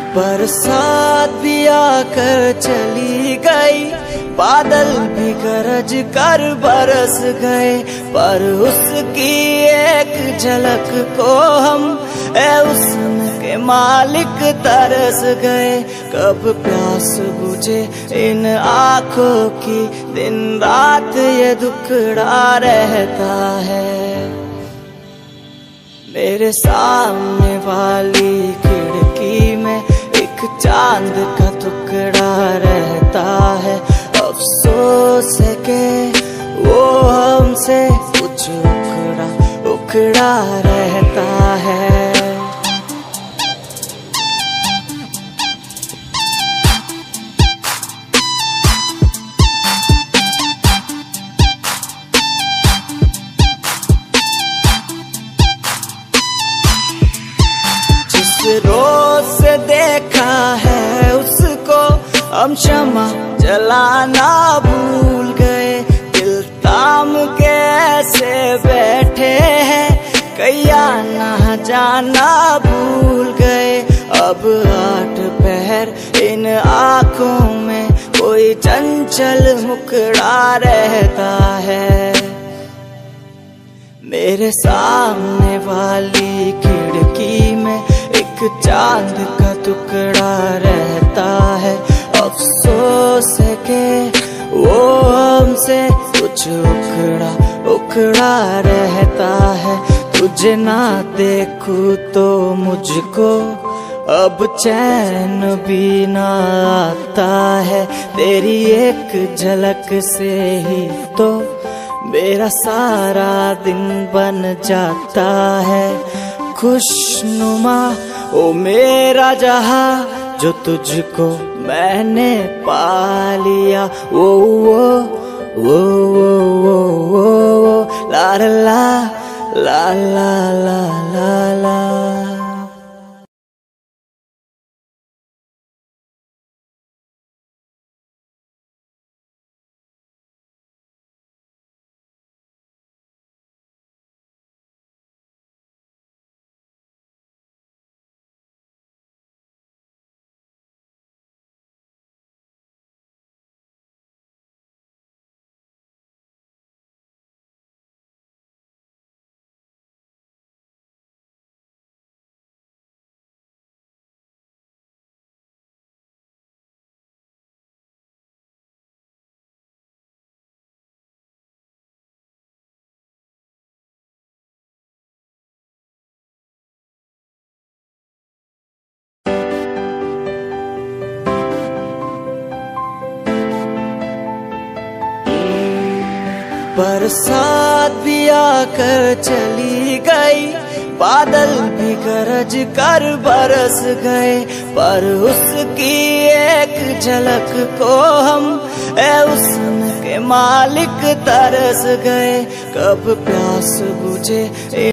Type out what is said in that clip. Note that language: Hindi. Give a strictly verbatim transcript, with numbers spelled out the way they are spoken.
बरसात भी आकर चली गई, बादल भी गरज कर बरस गए, पर उसकी एक झलक को हम ए हुस्न के मालिक तरस गए। कब प्यास बुझे इन आँखों की, दिन रात ये दुखड़ा रहता है। मेरे सामने वाली खिड़की में एक चांद का टुकड़ा रहता है, अफसोस है कि वो हमसे कुछ उखड़ा उखड़ा रहता है। रोज से देखा है उसको हम क्षमा जलाना भूल गए, दिल ताम के ऐसे बैठे हैं कैया ना जाना भूल गए। अब आठ पहर इन आँखों में कोई चंचल मुखड़ा रहता है। मेरे सामने वाली खिड़की में एक चांद का टुकड़ा रहता है, अफसोस है कि वो हमसे कुछ उखड़ा उखड़ा रहता है। तुझे ना देखूं तो मुझको अब चैन भी ना आता है, तेरी एक झलक से ही तो मेरा सारा दिन बन जाता है। खुशनुमा ओ मेरा जहां जो तुझको मैंने पा लिया, वो वो वो वो वो वो वो ला ला ला ला ला ला ला। बरसात भी आकर चली गई, बादल भी गरज कर बरस गए, पर उसकी एक झलक को हम ए हुस्न के मालिक तरस गए। कब प्यास बुझे